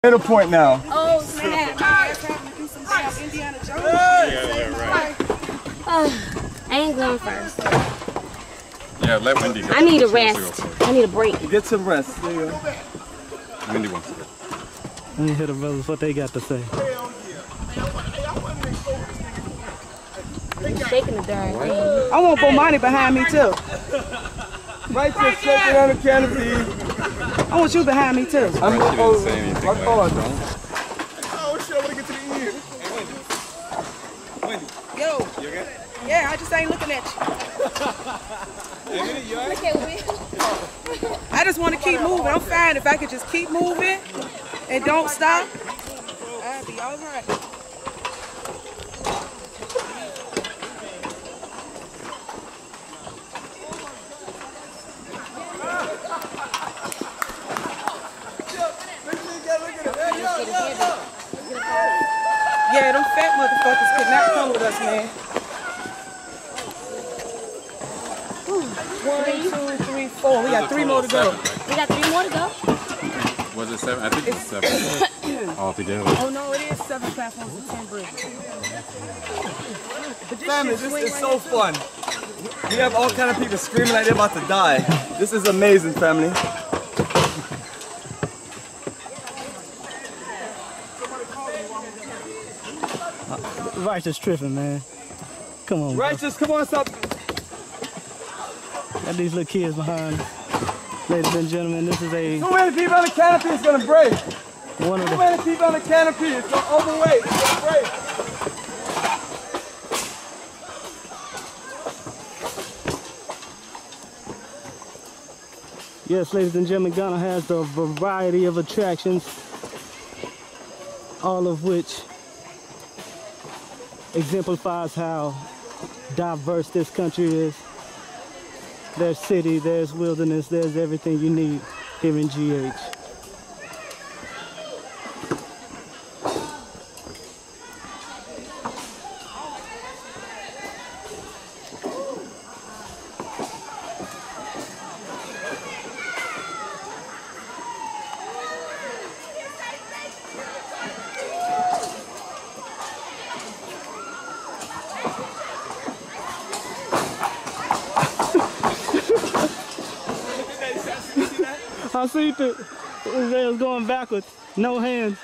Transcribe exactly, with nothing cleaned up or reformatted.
Middle point now. Oh, snap. Indiana Jones. Yeah, yeah, right. Uh, I ain't going first. Yeah, let Wendy go. I need a rest. I need a break. Get some rest. There you go. Wendy wants to go. Let me hear the brothers what they got to say. He's shaking the darn thing. I want Bomani behind me too. Right to shaking on the canopy. I want you behind me too. I'm she didn't say anything. I'm on. Oh shit, I want to get to the end. Hey, Wendy. Wendy. Yo. You okay? Yeah, I just ain't looking at you. Hey, you alright? I just want to keep moving. I'm fine if I could just keep moving and don't stop. I'll be all right. Yeah, them fat motherfuckers could not come with us, man. One, two, three, four. We got three more to go. We got three more to go? Was it seven? I think it's seven altogether. Oh no, it is seven platforms and ten bridges. Family, this is so fun. We have all kind of people screaming like they're about to die. This is amazing, family. Righteous tripping, man. Come on. Righteous, come on, stop. Got these little kids behind. Ladies and gentlemen, this is a Too many people on the canopy, it's gonna break. one of Too the many people on the canopy, it's gonna overweight, it's gonna break. Yes, ladies and gentlemen, Ghana has a variety of attractions, all of which exemplifies how diverse this country is. There's city, there's wilderness, there's everything you need here in G H. I see it. It was going backwards. No hands.